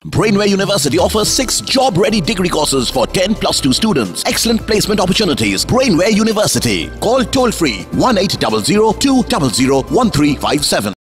Brainware University offers 6 job-ready degree courses for 10 plus 2 students. Excellent placement opportunities. Brainware University. Call toll-free 1800 200 1357.